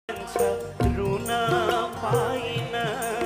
रुन पाइन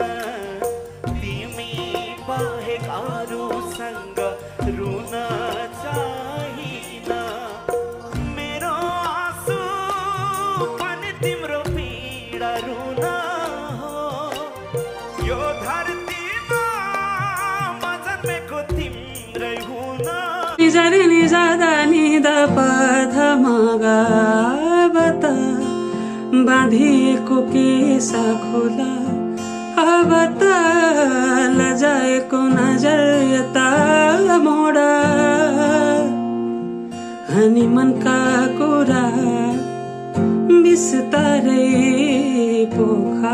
तिमी बाहेक अरूसँग रुन चाहिन मेरो आँसु पनि तिम्रो पीडा रुन हो यो धरतीमा म जन्मेको तिम्रै हुन निजरे निजादा निदा पधमगा बता बाँधिएको केसा खोला अब त लजाएको नजर यता मोडा अनि मनका कुरा बिस्तारै पोखा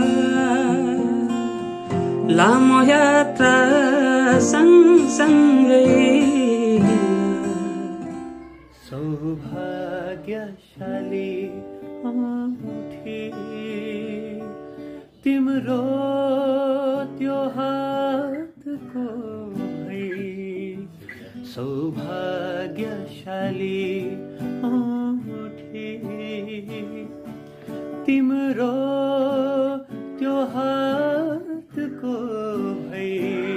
लामो यात्रा सँगसँगै सौभाग्यशाली उठी तिम्रो त्यो हातको है सौभाग्यशाली उठी तिम्रो त्यो हातको है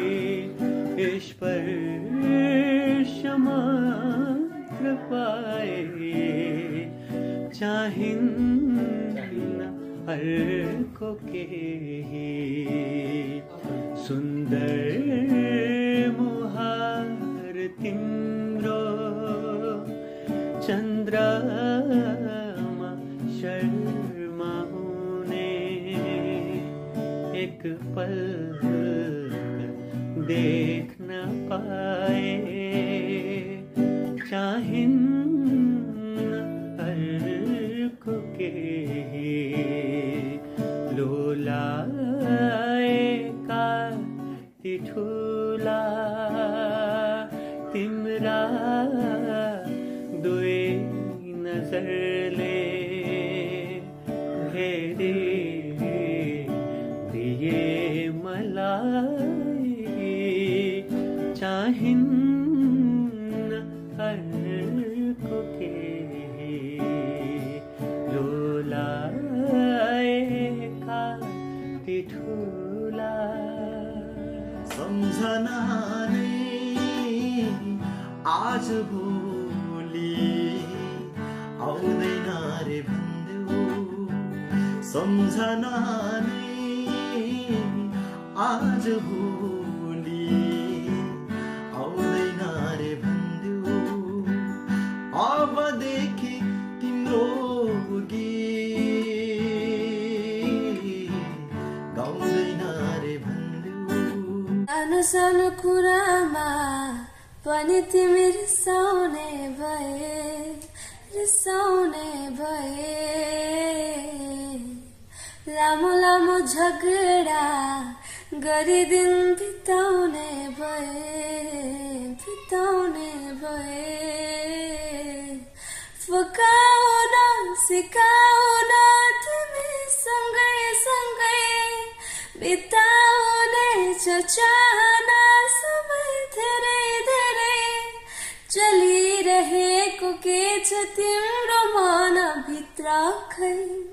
स्पर्श मात्र पाए चाहिन्न अर्को केही सुन्दर मुहार तिम्रो चन्द्रमा शर्माउने एक पल देख्न पाए चाहिन्न अर्को केही लोलाएका ती ठुला तिम्रा दुई नजरले हेरिदिए मलाई चाहिन्न अर्को केही लोलाएका ती ठुला सम्झना नै आज भोलि आउँदैन रे भन्देऊ सम्झना नै आज भोलि आउँदैन रे भन्देऊ अबदेखि तिम्रो गीत गाउँदैन रे भन्देऊ सानो सानो कुरामा पनि तिमी रिसाउने भए लामो लामो झगडा गरी दिन बिताउने भए फकाउन सिकाउन तिमी सँगै बिताउने चाहना समय धेरै चलिरहेको के छ तिम्रो मनभित्र खै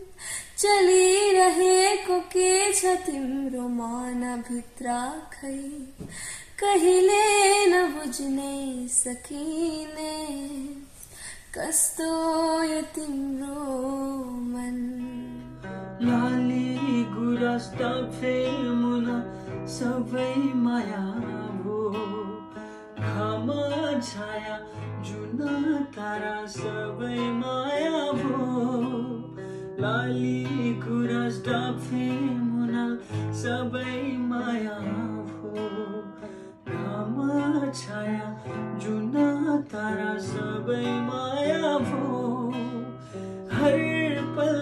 चलिरहेको के छ तिम्रो मनभित्र खै कहिले नबुझ्नै सकिने कस्तो यो तिम्रो मन लाली गुराँस फेमुन सबै माया भो घाम छाया जुन तारा सबै माया भो लाली गुराँस फेमुन सबै माया भो घाम छाया जुन तारा सबै माया भो हर पल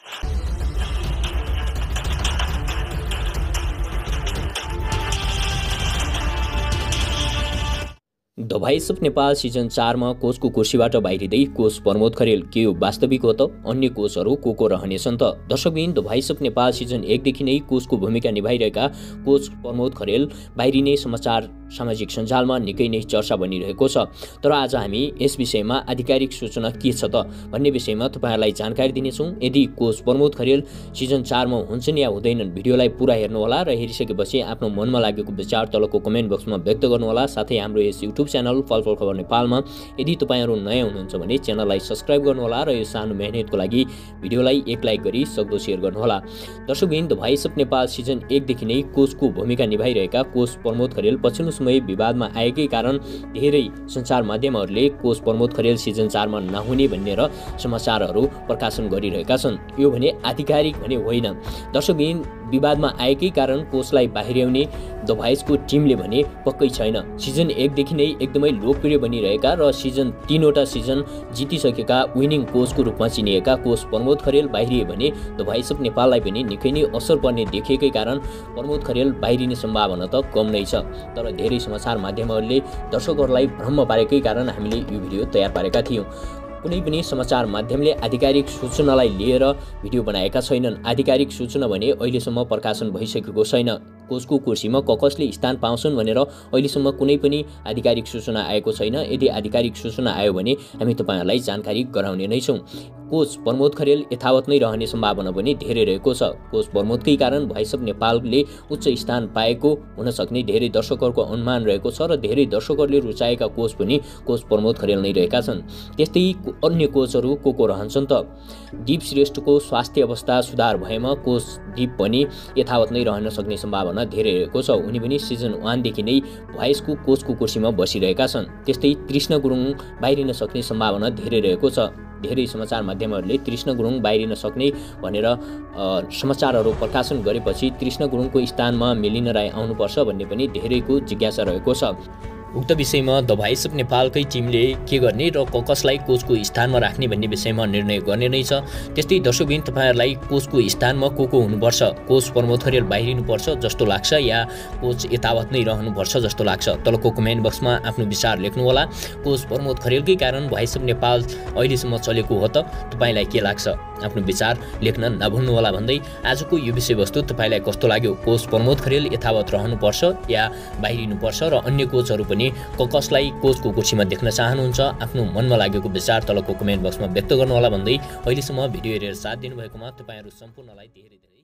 the voice of Nepal season 4 मा कोचको कुर्सीबाट बाहिरिँदै कोच प्रमोद खरेल के यो वास्तविक हो त अन्य कोचहरू को रहनेछन् त दर्शकबिन the voice of Nepal season 1 देखि नै कोचको भूमिका निभाइरहेका कोच प्रमोद खरेल बाहिरिने समाचार सामाजिक सञ्जालमा निकै नै चर्चा बनिरहेको छ। तर आज हामी यस विषयमा आधिकारिक सूचना के छ त भन्ने विषयमा तपाईहरुलाई जानकारी दिनेछौँ। यदि कोच प्रमोद खरेल सिजन 4 मा हुन्छन् या हुँदैनन् भिडियोलाई पुरा हेर्नुहोला र हेरिसकेपछि आफ्नो मनमा लागेको विचार तलको कमेन्ट बक्समा व्यक्त गर्नुहोला। साथै हाम्रो यस युट्युब च्यानल फलफल खबर नेपालमा यदि तपाईहरु नयाँ हुनुहुन्छ भने च्यानललाई सब्स्क्राइब गर्नुहोला र यो सानो मेहनतको लागि भिडियोलाई एक लाइक गरी सक्दो शेयर गर्नुहोला। दर्शकबिन the voice of Nepal season 1 देखि नै कोचको भूमिका निभाइरहेका कोच प्रमोद खरेल पछिल्लो समय विवादमा आएकै कारण धेरै सञ्चार माध्यमहरूले कोच प्रमोद खरेल सिजन 4 मा नहुने भन्ने र समाचारहरू प्रकाशन गरिरहेका छन्। यो भने आधिकारिक भने होइन। दर्शकबिन विवादमा आएकै कारण कोचलाई बाहिर्याउने द भोइसको टिमले भने पक्कै छैन। सिजन 1 देखि नै एकदमै लोकप्रिय बनिरहेका र सिजन 3 वटा सिजन जितिसकेका विनिङ कोचको रूपमा चिनिएका कोच प्रमोद खरेल बाहिरिए भने द भोइस अफ नेपाललाई पनि निकै नै असर पर्ने देखिएकै कारण प्रमोद खरेल बाहिरिने सम्भावना त कम नै छ। तर धेरै समाचार माध्यमहरूले दर्शकहरूलाई भ्रम पारेकै कारण हामीले यो भिडियो तयार पारेका थियौँ। कुनै पनि समाचार माध्यमले आधिकारिक सूचनालाई लिएर भिडियो बनाएका छैनन्। आधिकारिक सूचना भने अहिलेसम्म प्रकाशन भइसकेको छैन। कोचको कुर्सीमा कसले स्थान पाउँछन् भनेर अहिलेसम्म कुनै पनि आधिकारिक सूचना आएको छैन। यदि आधिकारिक सूचना आयो भने हामी तपाईहरुलाई जानकारी गराउने नै छौँ। कोच प्रमोद खरेल यथावत नै रहने सम्भावना पनि धेरै रहेको छ। कोच प्रमोदकै कारण भोइस अफ नेपालले उच्च स्थान पाएको हुन सक्ने धेरै दर्शकहरूको अनुमान रहेको छ र धेरै दर्शकहरूले रुचाएका कोच पनि कोच प्रमोद खरेल नै रहेका छन्। त्यस्तै अन्य कोचहरू को रहन्छन् त? दीप श्रेष्ठको स्वास्थ्य अवस्था सुधार भएमा कोच दीप पनि यथावत नै रहन सक्ने सम्भावना धेरै रहेको छ। उनी पनि सिजन 1 देखि नै भोइसको कोचको कुर्सीमा बसिरहेका छन्। त्यस्तै तृष्ण गुरुङ बाहिरिन सक्ने सम्भावना धेरै रहेको छ। धेरै समाचार माध्यमहरूले तृष्ण गुरुङ बाहिरिन सक्ने भनेर समाचारहरू प्रकाशन गरेपछि तृष्ण गुरुङको स्थानमा मिलिन राई आउनुपर्छ भन्ने पनि धेरैको जिज्ञासा रहेको छ। उक्त विषयमा द भोइस अफ नेपालकै टिमले के गर्ने र कसलाई कोचको स्थानमा राख्ने भन्ने विषयमा निर्णय गर्ने नै छ। त्यस्तै दर्शकबिन तपाईहरुलाई कोचको स्थानमा को हुनुपर्छ? कोच प्रमोद खरेल बाहिरिनुपर्छ जस्तो लाग्छ या कोच यथावत नै रहनुपर्छ जस्तो लाग्छ? तलको कमेन्ट बक्समा आफ्नो विचार लेख्नुहोला। कोच प्रमोद खरेलकै कारण भोइस अफ नेपाल अहिलेसम्म चलेको हो त तपाईलाई के लाग्छ? आफ्नो विचार लेख्न नभुल्नुहोला भन्दै आजको यो विषयवस्तु तपाईलाई कस्तो लाग्यो? कोच प्रमोद खरेल यथावत रहनुपर्छ या बाहिरिनुपर्छ र अन्य कोचहरू पनि कसलाई कोचको कुर्सीमा देख्न चाहनुहुन्छ? आफ्नो मनमा लागेको विचार तलको कमेन्ट बक्समा व्यक्त गर्नुहोला भन्दै अहिलेसम्म भिडियो हेरेर साथ दिनुभएकोमा तपाईहरु सम्पूर्णलाई धेरै